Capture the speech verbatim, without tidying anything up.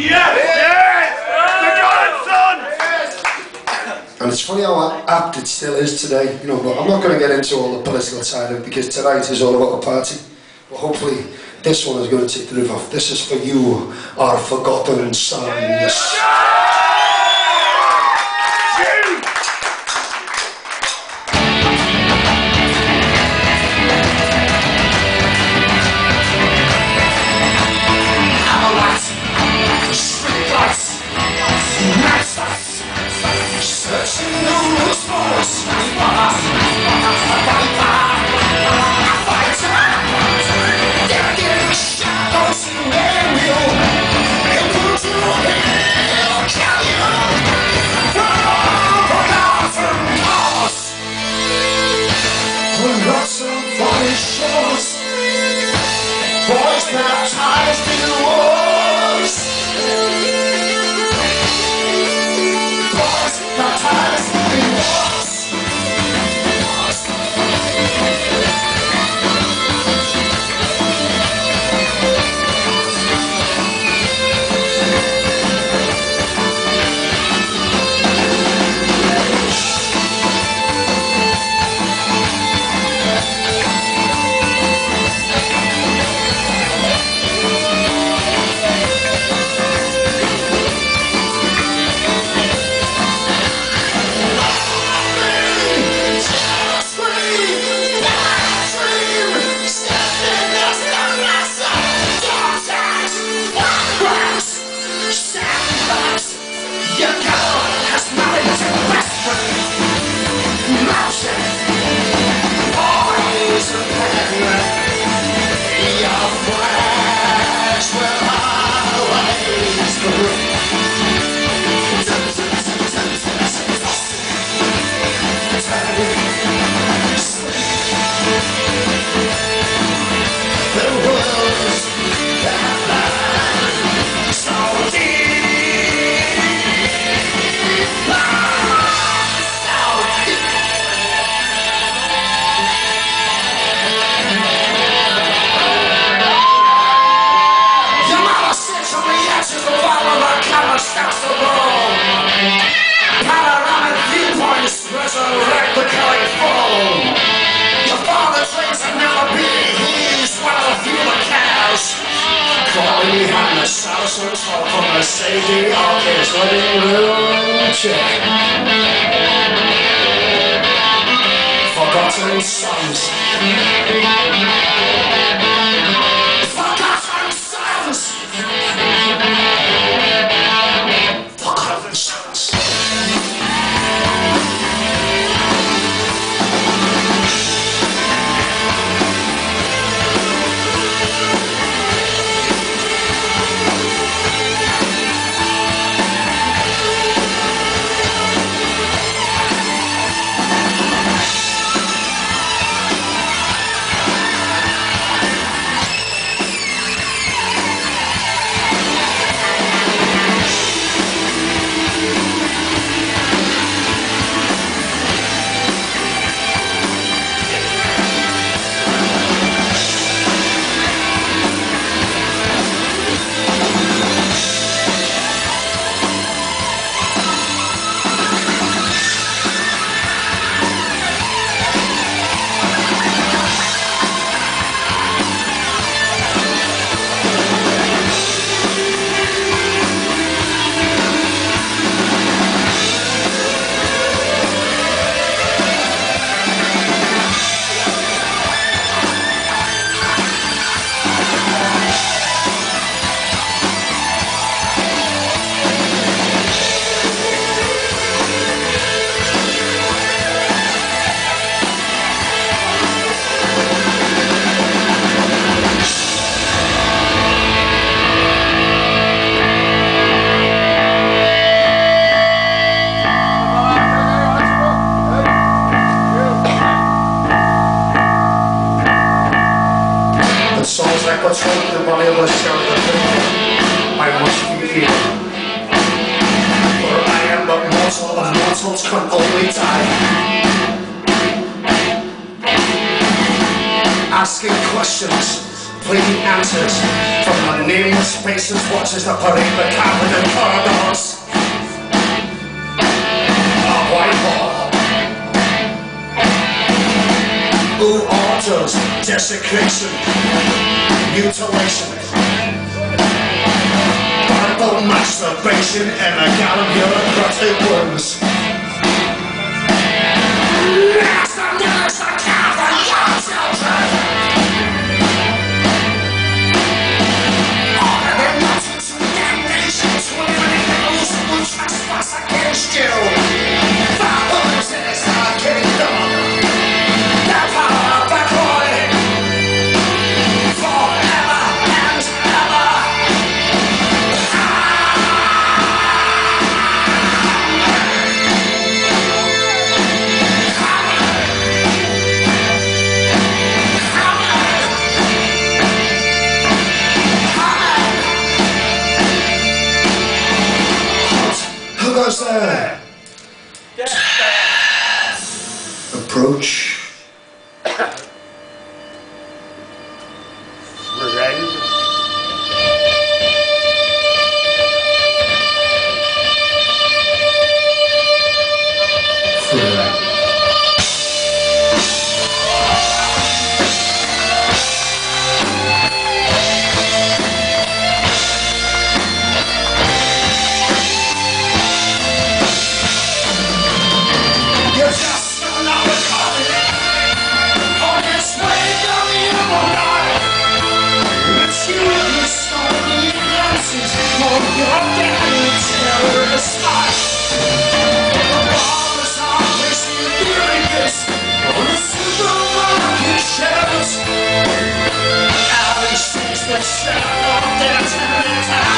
Yes! Yes! We got it, son! And it's funny how apt it still is today, you know, but I'm not going to get into all the political side of it because tonight is all about a party. But hopefully this one is going to take the roof off. This is for you, our forgotten sons. Boys baptized in wars. Boys baptized in wars. Panoramic viewpoints resurrect the killing foe. Your father trains have never been. He's one of the few that cares. Crawling behind the Saracen top from the safety of his living room chair. Forgotten sons. Forgotten sons. Forgotten sons. Souls like what's wrong with the body of the scout of the I must be here. For I am but mortal, and mortals can only die. Asking questions, fleet answers from the nameless faces, watches that parade the carpeted corridors of Whitehall. Who orders desecration, mutilation, verbal masturbation, and a gallon of bureaucratic worms? Next, the news that care for your children. Order not to damnation to eliminate those who trespass against you. The police are kingdom. The power of the coin. Forever and ever. Who goes there? Approach. You're just another copy on this way down the evil line. It's you who stole the glances of your damn terrorist life. The ballers are placing theory this on the supermarket shelves. Alley sees the shadow of their tenant.